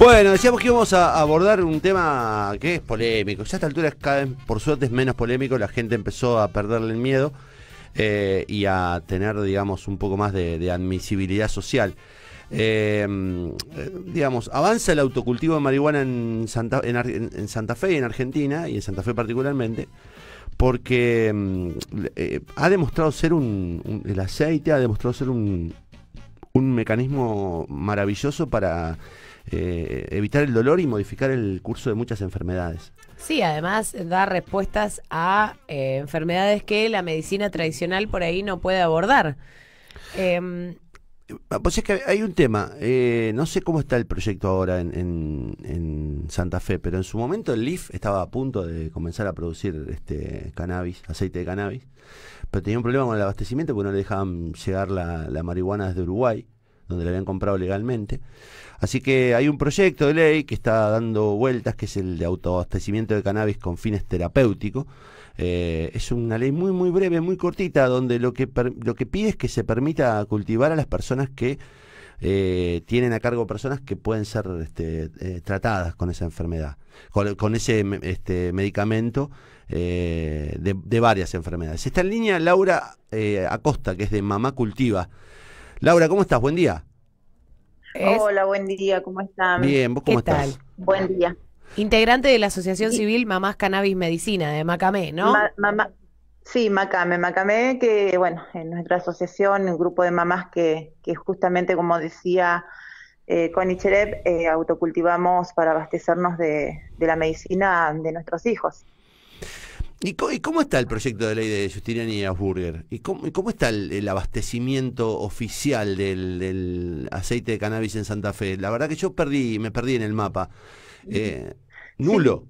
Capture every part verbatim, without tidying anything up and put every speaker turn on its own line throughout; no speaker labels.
Bueno, decíamos que íbamos a abordar un tema que es polémico. Ya a esta altura es cada vez, por suerte, es menos polémico. La gente empezó a perderle el miedo eh, y a tener, digamos, un poco más de, de admisibilidad social. Eh, digamos, avanza el autocultivo de marihuana en Santa, en, en Santa Fe, en Argentina, y en Santa Fe particularmente, porque eh, ha demostrado ser un, un... El aceite ha demostrado ser un, un mecanismo maravilloso para... Eh, evitar el dolor y modificar el curso de muchas enfermedades.
Sí, además da respuestas a eh, enfermedades que la medicina tradicional por ahí no puede abordar. Eh,
pues es que hay un tema, eh, no sé cómo está el proyecto ahora en, en, en Santa Fe, pero en su momento el L I F estaba a punto de comenzar a producir este cannabis, aceite de cannabis, pero tenía un problema con el abastecimiento porque no le dejaban llegar la, la marihuana desde Uruguay, donde la habían comprado legalmente. Así que hay un proyecto de ley que está dando vueltas, que es el de autoabastecimiento de cannabis con fines terapéuticos. Eh, es una ley muy muy breve, muy cortita, donde lo que per, lo que pide es que se permita cultivar a las personas que eh, tienen a cargo personas que pueden ser este, eh, tratadas con esa enfermedad, con, con ese este, medicamento eh, de, de varias enfermedades. Está en línea Laura eh, Acosta, que es de Mamá Cultiva. Laura, ¿cómo estás? Buen día.
Es... Hola, buen día, ¿cómo están?
Bien, ¿vos cómo
¿Qué
estás?
tal?
Buen día.
Integrante de la Asociación Civil Mamás Cannabis Medicina, de Macamé, ¿no?
Ma mamá, sí, Macame, Macame, que bueno, en nuestra asociación, un grupo de mamás que, que justamente, como decía eh, Connie Cherep, eh, autocultivamos para abastecernos de, de la medicina de nuestros hijos.
¿Y cómo, ¿Y cómo está el proyecto de ley de Justiniani y Asburger? ¿Y cómo, y cómo está el, el abastecimiento oficial del, del aceite de cannabis en Santa Fe? La verdad que yo perdí, me perdí en el mapa. Eh, nulo.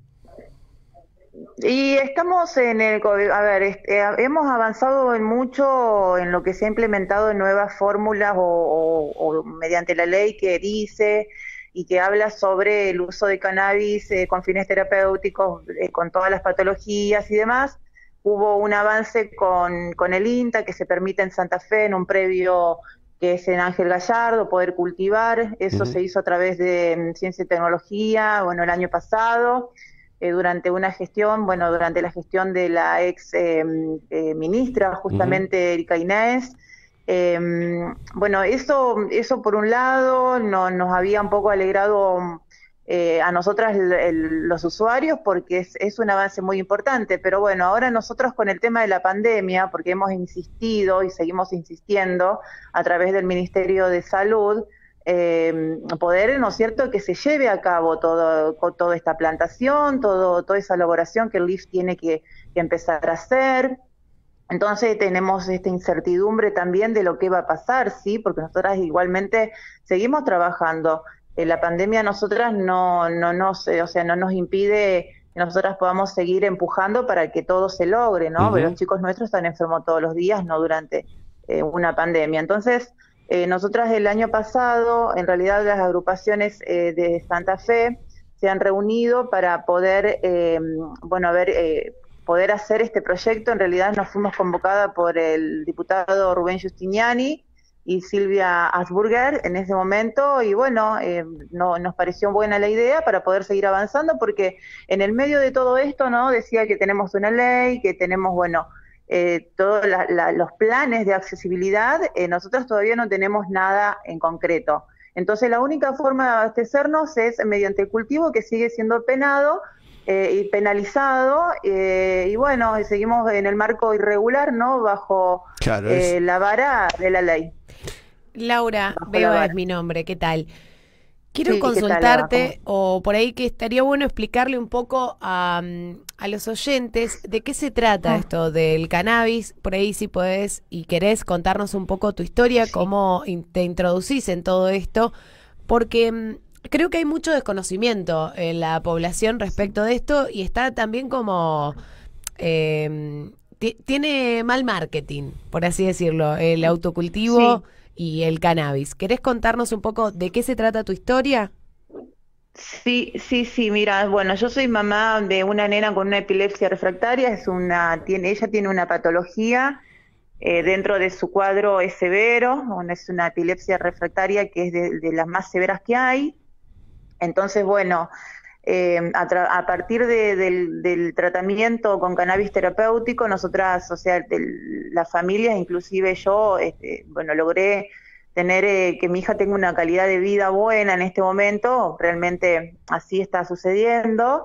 Sí. Y estamos en el... A ver, este, hemos avanzado en mucho en lo que se ha implementado en nuevas fórmulas o, o, o mediante la ley que dice... y que habla sobre el uso de cannabis eh, con fines terapéuticos, eh, con todas las patologías y demás. Hubo un avance con, con el INTA, que se permite en Santa Fe, en un previo que es en Ángel Gallardo, poder cultivar. Eso uh-huh. se hizo a través de um, Ciencia y Tecnología, bueno, el año pasado, eh, durante una gestión, bueno, durante la gestión de la ex eh, eh, ministra, justamente uh-huh. Erika Inés. Eh, bueno, eso, eso por un lado no, nos había un poco alegrado eh, a nosotras el, el, los usuarios, porque es, es un avance muy importante, pero bueno, ahora nosotros con el tema de la pandemia, porque hemos insistido y seguimos insistiendo a través del Ministerio de Salud, eh, poder, ¿no es cierto?, que se lleve a cabo todo, toda esta plantación, todo, toda esa elaboración que el L I F tiene que, que empezar a hacer. Entonces tenemos esta incertidumbre también de lo que va a pasar, ¿sí? Porque nosotras igualmente seguimos trabajando. Eh, la pandemia a nosotras no, no, nos, o sea, no nos impide que nosotras podamos seguir empujando para que todo se logre, ¿no? Uh-huh. Pero los chicos nuestros están enfermos todos los días, no durante eh, una pandemia. Entonces, eh, nosotras el año pasado, en realidad las agrupaciones eh, de Santa Fe se han reunido para poder, eh, bueno, a ver... Eh, poder hacer este proyecto. En realidad nos fuimos convocada por el diputado Rubén Justiniani y Silvia Asburger en ese momento, y bueno, eh, no, nos pareció buena la idea para poder seguir avanzando, porque en el medio de todo esto, ¿no?, decía que tenemos una ley, que tenemos, bueno, eh, todos la, la, los planes de accesibilidad, eh, nosotros todavía no tenemos nada en concreto. Entonces la única forma de abastecernos es mediante el cultivo, que sigue siendo penado, Eh, y penalizado, eh, y bueno, seguimos en el marco irregular, ¿no?, bajo claro, eh, es... la vara de la ley.
Laura, Beba es mi nombre, ¿qué tal? Quiero sí, consultarte, tal, o por ahí que estaría bueno explicarle un poco a, a los oyentes de qué se trata ah. esto del cannabis. Por ahí si podés y querés contarnos un poco tu historia, sí. cómo te introducís en todo esto, porque... creo que hay mucho desconocimiento en la población respecto de esto, y está también como... Eh, tiene mal marketing, por así decirlo, el autocultivo sí. y el cannabis. ¿Querés contarnos un poco de qué se trata tu historia?
Sí, sí, sí, mira, bueno, yo soy mamá de una nena con una epilepsia refractaria, es una, tiene, ella tiene una patología, eh, dentro de su cuadro es severo, es una epilepsia refractaria que es de, de las más severas que hay. Entonces, bueno, eh, a, a partir de, del, del tratamiento con cannabis terapéutico, nosotras, o sea, el, las familias, inclusive yo, este, bueno, logré tener eh, que mi hija tenga una calidad de vida buena en este momento, realmente así está sucediendo.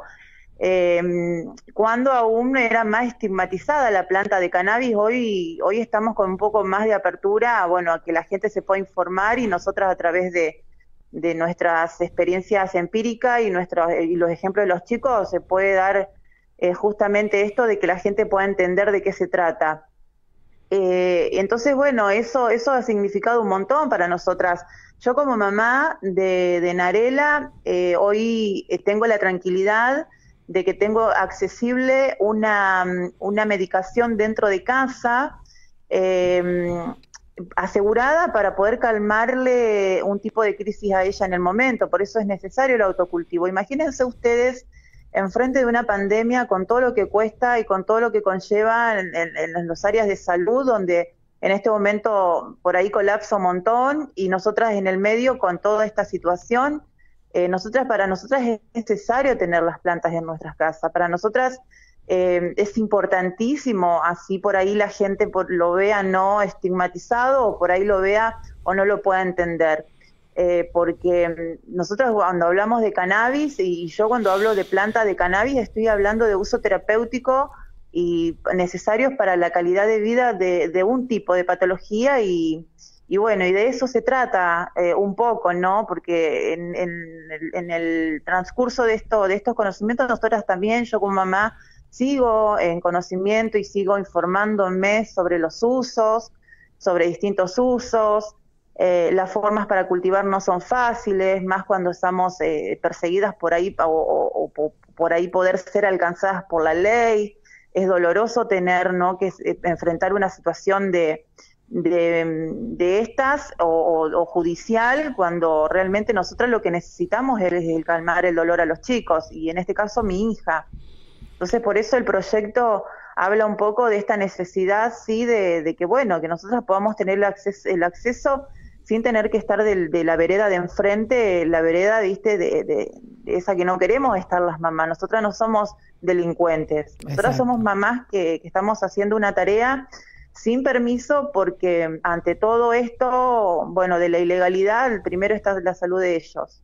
Eh, cuando aún era más estigmatizada la planta de cannabis, hoy, hoy estamos con un poco más de apertura, bueno, a que la gente se pueda informar y nosotras a través de, de nuestras experiencias empíricas y, nuestros, y los ejemplos de los chicos se puede dar eh, justamente esto de que la gente pueda entender de qué se trata. Eh, entonces, bueno, eso, eso ha significado un montón para nosotras. Yo como mamá de, de Narela, eh, hoy tengo la tranquilidad de que tengo accesible una, una medicación dentro de casa eh, asegurada para poder calmarle un tipo de crisis a ella en el momento. Por eso es necesario el autocultivo. Imagínense ustedes enfrente de una pandemia con todo lo que cuesta y con todo lo que conlleva en, en, en las áreas de salud, donde en este momento por ahí colapsa un montón y nosotras en el medio con toda esta situación. Eh, nosotras, para nosotras es necesario tener las plantas en nuestras casas. Para nosotras eh, es importantísimo, así por ahí la gente por, lo vea no estigmatizado o por ahí lo vea o no lo pueda entender. Eh, porque nosotros cuando hablamos de cannabis, y yo cuando hablo de planta de cannabis, estoy hablando de uso terapéutico y necesarios para la calidad de vida de, de un tipo de patología y... Y bueno, y de eso se trata eh, un poco, ¿no? Porque en, en, el, en el transcurso de, esto, de estos conocimientos, nosotras también, yo como mamá, sigo en conocimiento y sigo informándome sobre los usos, sobre distintos usos. Eh, las formas para cultivar no son fáciles, más cuando estamos eh, perseguidas por ahí o, o, o por ahí poder ser alcanzadas por la ley. Es doloroso tener, ¿no?, que eh, enfrentar una situación de... De, de estas o, o, o judicial, cuando realmente nosotros lo que necesitamos es el calmar el dolor a los chicos, y en este caso mi hija. Entonces por eso el proyecto habla un poco de esta necesidad, sí, de, de que bueno, que nosotros podamos tener el acceso, el acceso sin tener que estar de, de la vereda de enfrente, la vereda, viste, de, de, de esa que no queremos estar las mamás. Nosotras no somos delincuentes, nosotras Exacto. somos mamás que, que estamos haciendo una tarea sin permiso, porque ante todo esto, bueno, de la ilegalidad, el primero está la salud de ellos.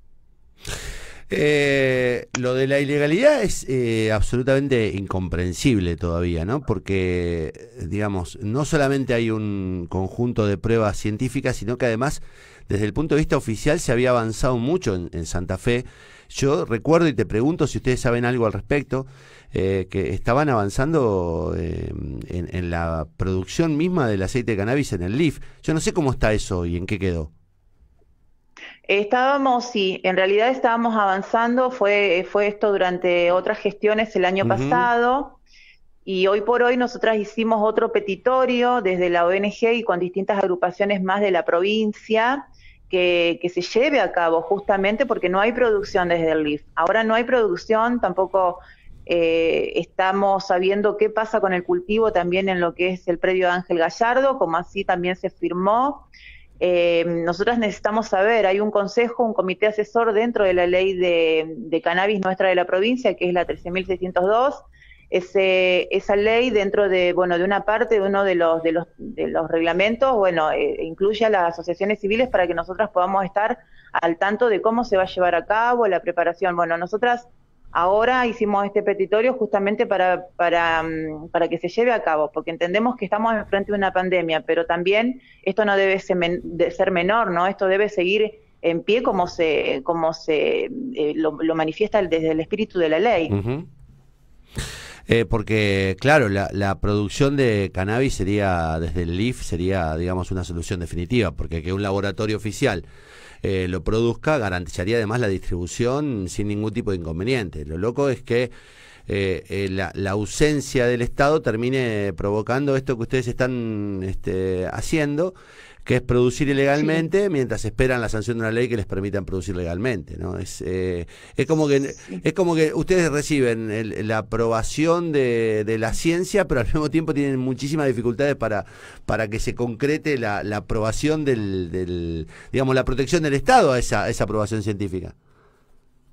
Eh, lo de la ilegalidad es eh, absolutamente incomprensible todavía, ¿no? Porque, digamos, no solamente hay un conjunto de pruebas científicas, sino que además, desde el punto de vista oficial, se había avanzado mucho en, en Santa Fe. Yo recuerdo y te pregunto si ustedes saben algo al respecto, eh, que estaban avanzando eh, en, en la producción misma del aceite de cannabis en el L I F. Yo no sé cómo está eso y en qué quedó.
Estábamos, sí, en realidad estábamos avanzando, fue, fue esto durante otras gestiones el año uh-huh. pasado, y hoy por hoy nosotras hicimos otro petitorio desde la O N G y con distintas agrupaciones más de la provincia, que, que se lleve a cabo justamente porque no hay producción desde el L I F. Ahora no hay producción, tampoco eh, estamos sabiendo qué pasa con el cultivo también en lo que es el predio de Ángel Gallardo, como así también se firmó. Eh, nosotras necesitamos saber, hay un consejo, un comité asesor dentro de la ley de, de cannabis nuestra de la provincia, que es la trece mil seiscientos dos. Ese, esa ley dentro de, bueno, de una parte de uno de los, de los, de los reglamentos, bueno, eh, incluye a las asociaciones civiles para que nosotras podamos estar al tanto de cómo se va a llevar a cabo la preparación. Bueno, nosotras ahora hicimos este petitorio justamente para, para, para que se lleve a cabo, porque entendemos que estamos enfrente de una pandemia, pero también esto no debe ser, men, de ser menor, ¿no? Esto debe seguir en pie como se, como se eh, lo, lo manifiesta desde el espíritu de la ley.
Uh-huh. Eh, porque, claro, la, la producción de cannabis sería, desde el L I F, sería, digamos, una solución definitiva, porque que un laboratorio oficial eh, lo produzca garantizaría además la distribución sin ningún tipo de inconveniente. Lo loco es que eh, eh, la, la ausencia del Estado termine provocando esto que ustedes están este, haciendo, que es producir ilegalmente, sí, mientras esperan la sanción de una ley que les permitan producir legalmente, ¿no? Es eh, es como que sí. es como que ustedes reciben el, la aprobación de, de la ciencia, pero al mismo tiempo tienen muchísimas dificultades para para que se concrete la, la aprobación del, del, digamos, la protección del Estado a esa, a esa aprobación científica.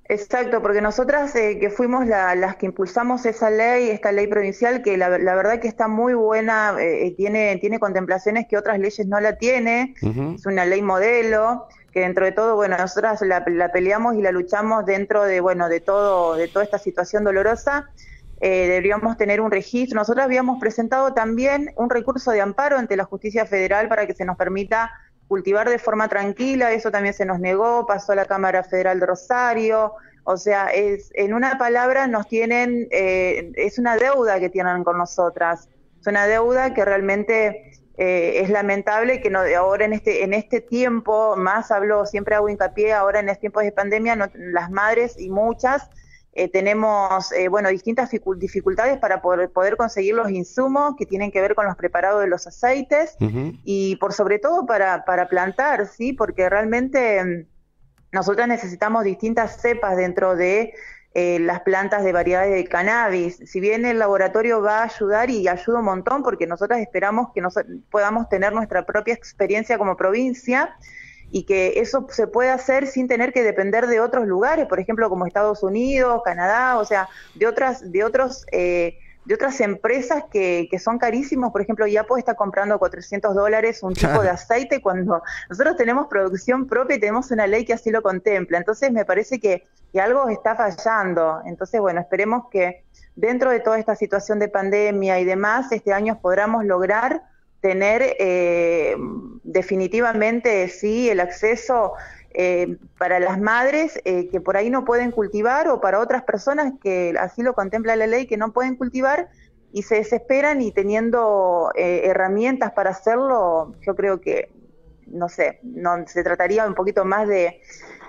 Exacto, porque nosotras eh, que fuimos la, las que impulsamos esa ley, esta ley provincial, que la, la verdad que está muy buena, eh, tiene, tiene contemplaciones que otras leyes no la tiene,
Uh-huh.
es una ley modelo, que dentro de todo, bueno, nosotras la, la peleamos y la luchamos dentro de, bueno, de todo, de toda esta situación dolorosa. Eh, deberíamos tener un registro. Nosotros habíamos presentado también un recurso de amparo ante la Justicia Federal para que se nos permita cultivar de forma tranquila, eso también se nos negó, pasó a la Cámara Federal de Rosario, o sea, es, en una palabra nos tienen, eh, es una deuda que tienen con nosotras, es una deuda que realmente eh, es lamentable que no, ahora en este, en este tiempo, más hablo, siempre hago hincapié, ahora en estos tiempos de pandemia, no, las madres y muchas, Eh, tenemos eh, bueno, distintas dificultades para poder, poder conseguir los insumos que tienen que ver con los preparados de los aceites
Uh-huh.
y por sobre todo para, para plantar, ¿sí? Porque realmente nosotros necesitamos distintas cepas dentro de eh, las plantas de variedades de cannabis. Si bien el laboratorio va a ayudar y ayuda un montón porque nosotros esperamos que nos, podamos tener nuestra propia experiencia como provincia, y que eso se puede hacer sin tener que depender de otros lugares, por ejemplo, como Estados Unidos, Canadá, o sea, de otras, de otros, eh, de otras empresas que, que son carísimos. Por ejemplo, Yapo está comprando cuatrocientos dólares un tipo de aceite cuando nosotros tenemos producción propia y tenemos una ley que así lo contempla. Entonces me parece que, que algo está fallando. Entonces, bueno, esperemos que dentro de toda esta situación de pandemia y demás, este año podamos lograr tener eh, definitivamente sí el acceso eh, para las madres eh, que por ahí no pueden cultivar, o para otras personas que así lo contempla la ley, que no pueden cultivar y se desesperan, y teniendo eh, herramientas para hacerlo, yo creo que, no sé, no se trataría un poquito más de,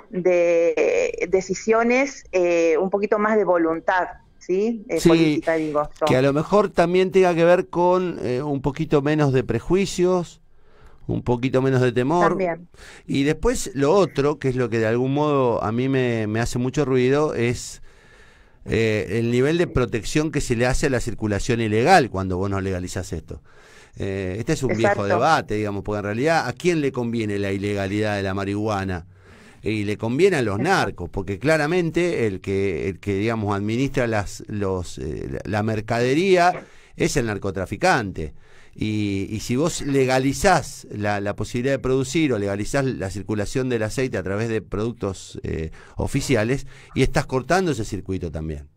de decisiones, eh, un poquito más de voluntad. ¿Sí? Eh,
Sí,
política, digo yo.
Que a lo mejor también tenga que ver con eh, un poquito menos de prejuicios, un poquito menos de temor.
También.
Y después lo otro, que es lo que de algún modo a mí me, me hace mucho ruido, es eh, el nivel de protección que se le hace a la circulación ilegal cuando vos no legalizás esto. Eh, este es un
Exacto.
viejo debate, digamos, porque en realidad, ¿a quién le conviene la ilegalidad de la marihuana? Y le conviene a los narcos, porque claramente el que, el que digamos, administra las, los, eh, la mercadería es el narcotraficante. Y, y si vos legalizás la, la posibilidad de producir o legalizás la circulación del aceite a través de productos eh, oficiales, y estás cortando ese circuito también.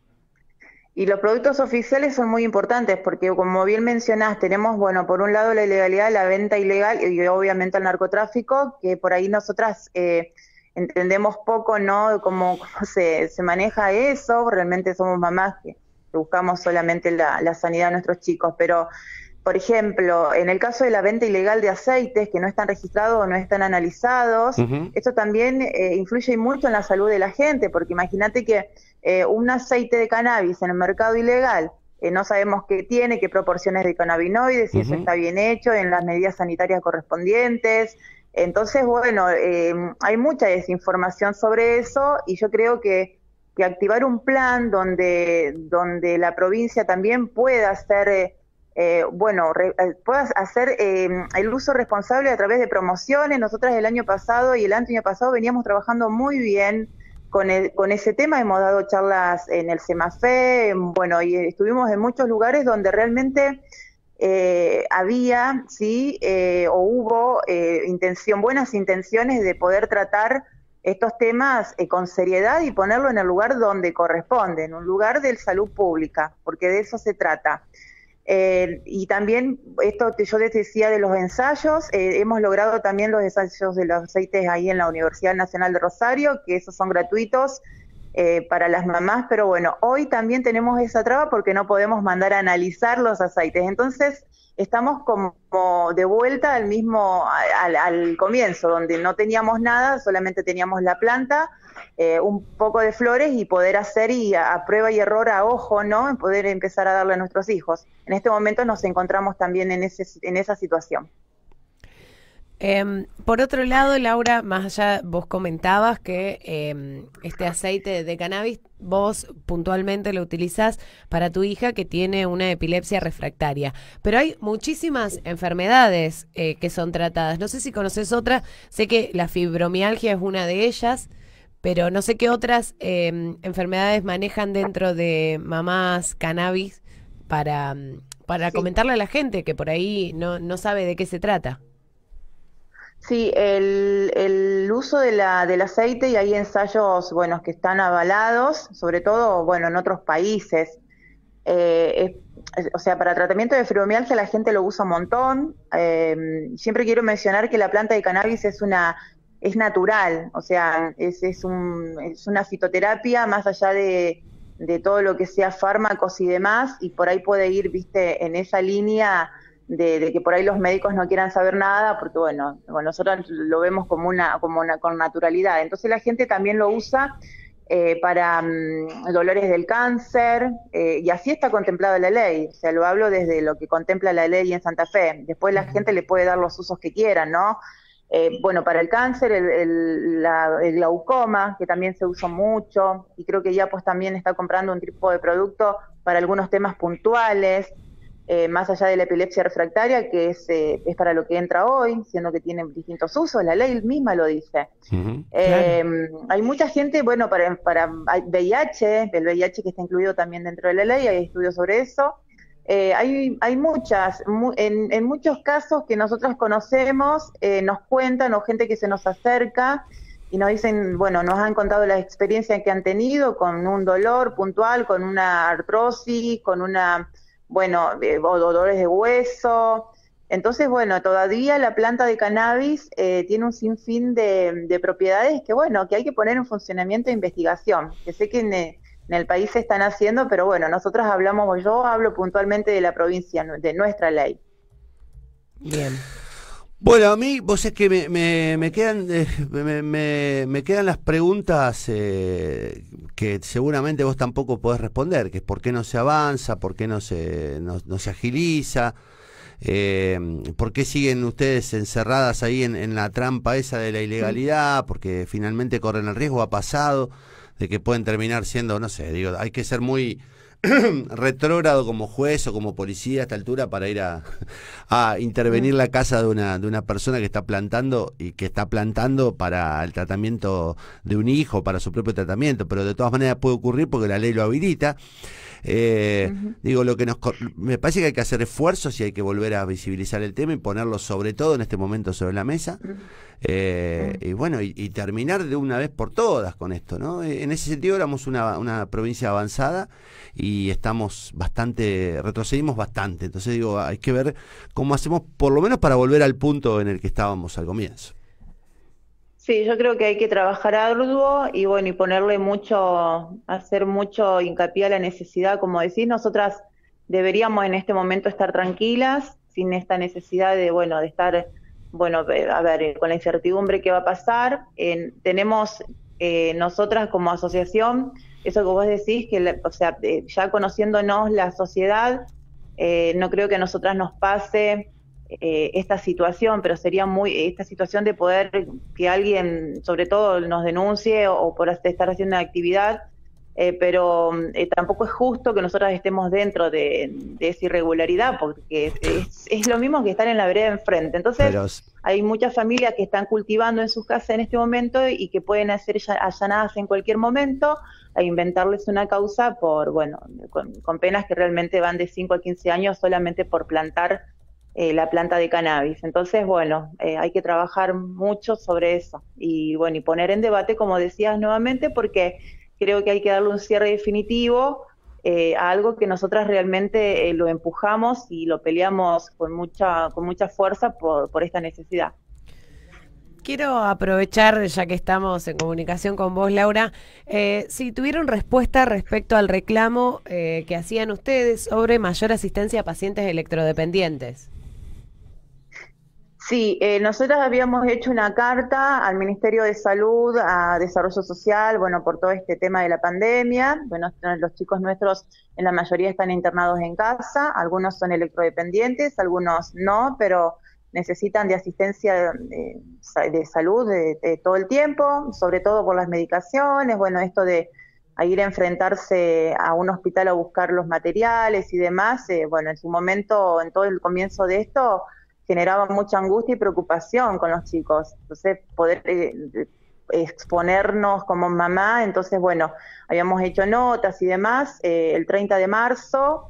Y los productos oficiales son muy importantes porque, como bien mencionás, tenemos, bueno, por un lado la ilegalidad, la venta ilegal y obviamente el narcotráfico, que por ahí nosotras eh, entendemos poco, ¿no?, cómo, cómo se, se maneja eso. Realmente somos mamás que, que buscamos solamente la, la sanidad de nuestros chicos, pero, por ejemplo, en el caso de la venta ilegal de aceites que no están registrados o no están analizados,
Uh-huh.
esto también eh, influye mucho en la salud de la gente, porque imagínate que eh, un aceite de cannabis en el mercado ilegal, eh, no sabemos qué tiene, qué proporciones de cannabinoides, si
Uh-huh.
eso está bien hecho, en las medidas sanitarias correspondientes. Entonces, bueno, eh, hay mucha desinformación sobre eso, y yo creo que, que activar un plan donde, donde la provincia también pueda hacer... Eh, Eh, bueno, re, puedas hacer eh, el uso responsable a través de promociones. Nosotras el año pasado y el año pasado veníamos trabajando muy bien con, el, con ese tema. Hemos dado charlas en el Semafe, bueno, y estuvimos en muchos lugares donde realmente eh, había, sí, eh, o hubo eh, intención, buenas intenciones de poder tratar estos temas eh, con seriedad y ponerlo en el lugar donde corresponde, en un lugar de salud pública, porque de eso se trata. Eh, y también esto que yo les decía de los ensayos, eh, hemos logrado también los ensayos de los aceites ahí en la Universidad Nacional de Rosario, que esos son gratuitos eh, para las mamás, pero bueno, hoy también tenemos esa traba porque no podemos mandar a analizar los aceites. Entonces estamos como de vuelta al mismo, al, al comienzo, donde no teníamos nada, solamente teníamos la planta, eh, un poco de flores, y poder hacer y a, a prueba y error, a ojo, ¿no?, en poder empezar a darle a nuestros hijos. En este momento nos encontramos también en, ese, en esa situación.
Eh, por otro lado, Laura, más allá, vos comentabas que eh, este aceite de cannabis vos puntualmente lo utilizás para tu hija que tiene una epilepsia refractaria, pero hay muchísimas enfermedades eh, que son tratadas. No sé si conoces otra, sé que la fibromialgia es una de ellas, pero no sé qué otras eh, enfermedades manejan dentro de Mamás Cannabis para, para
Sí.
comentarle a la gente que por ahí no, no sabe de qué se trata.
Sí, el, el uso de la, del aceite, y hay ensayos, bueno, que están avalados, sobre todo, bueno, en otros países. Eh, es- o sea, para tratamiento de fibromialgia la gente lo usa un montón. Eh, siempre quiero mencionar que la planta de cannabis es una, es natural, o sea, es, es un, es una fitoterapia más allá de, de todo lo que sea fármacos y demás, y por ahí puede ir, viste, en esa línea de, de que por ahí los médicos no quieran saber nada, porque bueno, bueno, nosotros lo vemos como una, como una, con naturalidad. Entonces la gente también lo usa eh, para mm, dolores del cáncer, eh, y así está contemplado en la ley. O sea, lo hablo desde lo que contempla la ley en Santa Fe. Después la
Ujú.
gente le puede dar los usos que quieran, ¿no? Eh, bueno, para el cáncer, el, el, la, el glaucoma, que también se usa mucho, y creo que ya pues también está comprando un tipo de producto para algunos temas puntuales, eh, más allá de la epilepsia refractaria, que es, eh, es para lo que entra hoy, siendo que tiene distintos usos, la ley misma lo dice.
Ujú.
Claro.
Eh, hay mucha gente, bueno, para, para V I H, el V I H que está incluido también dentro de la ley, hay estudios sobre eso. Eh, hay, hay muchas, mu en, en muchos casos que nosotros conocemos, eh, nos cuentan, o gente que se nos acerca y nos dicen, bueno, nos han contado la experiencia que han tenido con un dolor puntual, con una artrosis, con una, bueno, eh, o dolores de hueso. Entonces, bueno, todavía la planta de cannabis eh, tiene un sinfín de, de propiedades que, bueno, que hay que poner en funcionamiento de investigación, que sé que en, eh, en el país se están haciendo, pero bueno, nosotros hablamos, o yo hablo puntualmente de la provincia, de nuestra ley.
Bien.
Bueno, a mí, vos es que me, me, me quedan eh, me, me- me quedan las preguntas eh, que seguramente vos tampoco podés responder, que es por qué no se avanza, por qué no se, no, no se agiliza, eh, por qué siguen ustedes encerradas ahí en, en la trampa esa de la ilegalidad, porque finalmente corren el riesgo, ha pasado, de que pueden terminar siendo, no sé, digo, hay que ser muy retrógrado como juez o como policía a esta altura para ir a, a intervenir la casa de una, de una persona que está plantando y que está plantando para el tratamiento de un hijo, para su propio tratamiento, pero de todas maneras puede ocurrir porque la ley lo habilita. Eh,
Uh -huh.
Digo, lo que nos me parece que hay que hacer esfuerzos y hay que volver a visibilizar el tema y ponerlo sobre todo en este momento sobre la mesa.
Uh -huh.
Eh, y bueno, y, y terminar de una vez por todas con esto, ¿no? En ese sentido éramos una, una provincia avanzada y estamos bastante, retrocedimos bastante. Entonces digo, hay que ver cómo hacemos por lo menos para volver al punto en el que estábamos al comienzo.
Sí, yo creo que hay que trabajar arduo y bueno, y ponerle mucho, hacer mucho hincapié a la necesidad, como decís, nosotras deberíamos en este momento estar tranquilas, sin esta necesidad de, bueno, de estar, bueno, a ver, con la incertidumbre que va a pasar. Eh, tenemos eh, nosotras como asociación, eso que vos decís, que la, o sea, eh, ya conociéndonos la sociedad, eh, no creo que a nosotras nos pase Eh, esta situación, pero sería muy, esta situación de poder que alguien, sobre todo, nos denuncie o, o por estar haciendo una actividad, eh, pero eh, tampoco es justo que nosotras estemos dentro de, de esa irregularidad, porque es, es lo mismo que estar en la vereda enfrente. Entonces,
Pero
hay muchas familias que están cultivando en sus casas en este momento y que pueden hacer allanadas en cualquier momento, a inventarles una causa por, bueno, con, con penas que realmente van de cinco a quince años solamente por plantar Eh, la planta de cannabis. Entonces, bueno, eh, hay que trabajar mucho sobre eso y, bueno, y poner en debate, como decías nuevamente, porque creo que hay que darle un cierre definitivo eh, a algo que nosotras realmente eh, lo empujamos y lo peleamos con mucha, con mucha fuerza por, por esta necesidad.
Quiero aprovechar, ya que estamos en comunicación con vos, Laura, eh, si tuvieron respuesta respecto al reclamo eh, que hacían ustedes sobre mayor asistencia a pacientes electrodependientes.
Sí, eh, nosotros habíamos hecho una carta al Ministerio de Salud, a Desarrollo Social, bueno, por todo este tema de la pandemia. Bueno, los chicos nuestros en la mayoría están internados en casa, algunos son electrodependientes, algunos no, pero necesitan de asistencia de, de salud de, de todo el tiempo, sobre todo por las medicaciones, bueno, esto de a ir a enfrentarse a un hospital a buscar los materiales y demás, eh, bueno, en su momento, en todo el comienzo de esto, generaba mucha angustia y preocupación con los chicos. Entonces, poder, eh, exponernos como mamá, entonces bueno, habíamos hecho notas y demás eh, el treinta de marzo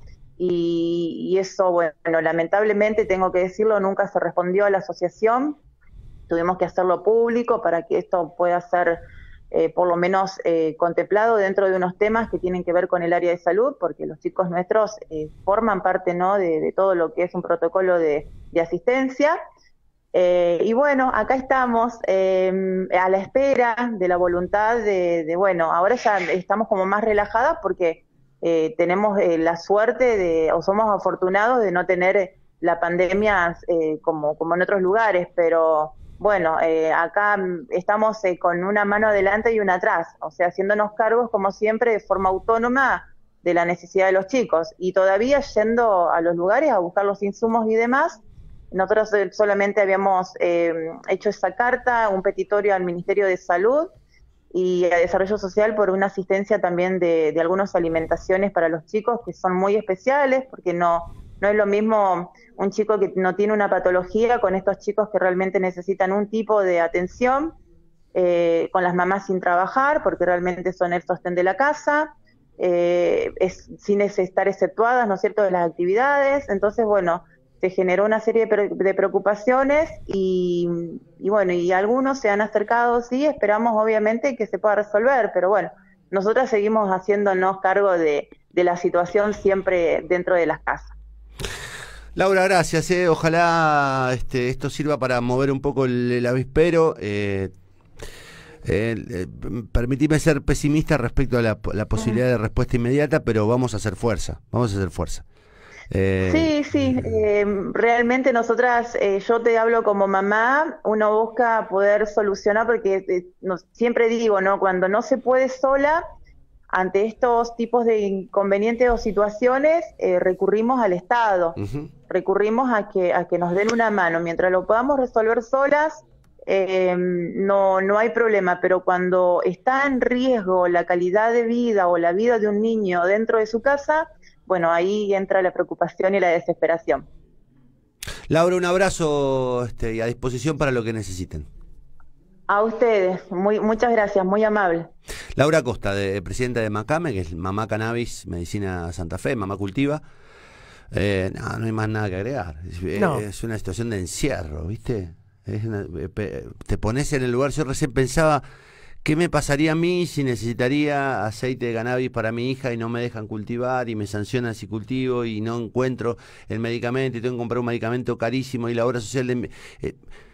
y, y eso, bueno, lamentablemente tengo que decirlo, nunca se respondió a la asociación, tuvimos que hacerlo público para que esto pueda ser eh, por lo menos eh, contemplado dentro de unos temas que tienen que ver con el área de salud, porque los chicos nuestros eh, forman parte, ¿no?, de, de todo lo que es un protocolo de, de asistencia. Eh, y bueno, acá estamos eh, a la espera de la voluntad de, de, bueno, ahora ya estamos como más relajadas porque eh, tenemos eh, la suerte de, o somos afortunados de no tener la pandemia eh, como, como en otros lugares, pero bueno, eh, acá estamos eh, con una mano adelante y una atrás, o sea, haciéndonos cargos como siempre de forma autónoma de la necesidad de los chicos y todavía yendo a los lugares a buscar los insumos y demás. Nosotros solamente habíamos eh, hecho esa carta, un petitorio al Ministerio de Salud y a Desarrollo Social por una asistencia también de, de algunas alimentaciones para los chicos que son muy especiales, porque no, no es lo mismo un chico que no tiene una patología con estos chicos que realmente necesitan un tipo de atención, eh, con las mamás sin trabajar, porque realmente son el sostén de la casa, eh, es, sin estar exceptuadas, ¿no es cierto?, de las actividades. Entonces, bueno, se generó una serie de, de preocupaciones y, y bueno, y algunos se han acercado, sí, esperamos obviamente que se pueda resolver, pero bueno, nosotras seguimos haciéndonos cargo de, de la situación siempre dentro de las casas.
Laura, gracias, eh. Ojalá este, esto sirva para mover un poco el, el avispero. Eh, eh, eh, permitime ser pesimista respecto a la, la posibilidad de respuesta inmediata, pero vamos a hacer fuerza, vamos a hacer fuerza.
Eh, sí, sí, eh, realmente nosotras, eh, yo te hablo como mamá, uno busca poder solucionar, porque eh, no, siempre digo, ¿no?, cuando no se puede sola, ante estos tipos de inconvenientes o situaciones, eh, recurrimos al Estado, uh-huh. recurrimos a que, a que nos den una mano, mientras lo podamos resolver solas, eh, no, no hay problema, pero cuando está en riesgo la calidad de vida o la vida de un niño dentro de su casa, bueno, ahí entra la preocupación y la desesperación.
Laura, un abrazo este, y a disposición para lo que necesiten.
A ustedes, muy, muchas gracias, muy amable.
Laura Costa, de, presidenta de MACAME, que es Mamá Cannabis Medicina Santa Fe, Mamá Cultiva. Eh, no, no hay más nada que agregar. Es, no. es una situación de encierro, ¿viste? Es una, te pones en el lugar, yo recién pensaba, ¿qué me pasaría a mí si necesitaría aceite de cannabis para mi hija y no me dejan cultivar y me sancionan si cultivo y no encuentro el medicamento y tengo que comprar un medicamento carísimo y la obra social de... Eh,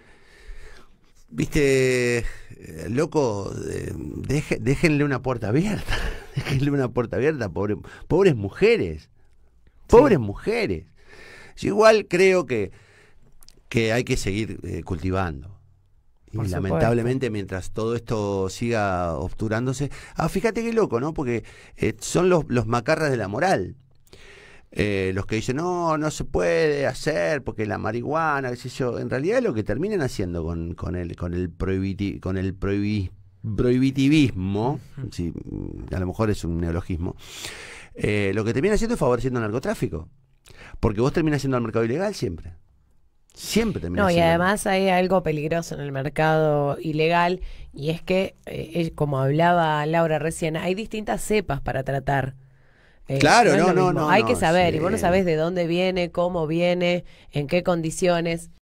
Viste, eh, loco, eh, deje, déjenle una puerta abierta, déjenle una puerta abierta, pobre, pobres mujeres, pobres sí. mujeres. Yo igual creo que, que hay que seguir eh, cultivando. Y Por lamentablemente supuesto. Mientras todo esto siga obturándose, ah, fíjate qué loco, ¿no? Porque eh, son los, los macarras de la moral. Eh, los que dicen, no, no se puede hacer porque la marihuana, qué sé yo, en realidad lo que terminan haciendo con, con el, con el, prohibiti, con el prohibi, prohibitivismo, uh-huh. sí, a lo mejor es un neologismo, eh, lo que terminan haciendo es favoreciendo el narcotráfico, porque vos terminás yendo al mercado ilegal siempre. Siempre termina.
No, y además hay algo peligroso en el mercado ilegal, y es que, eh, como hablaba Laura recién, hay distintas cepas para tratar. Eh,
claro,
no,
no, no,
no,
no.
Hay que
no,
saber,
sí.
y vos no sabés de dónde viene, cómo viene, en qué condiciones.